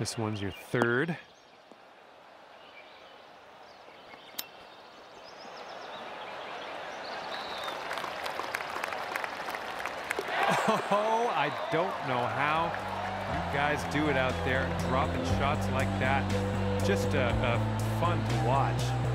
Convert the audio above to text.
This one's your third. Oh, I don't know how you guys do it out there, dropping shots like that. Just fun to watch.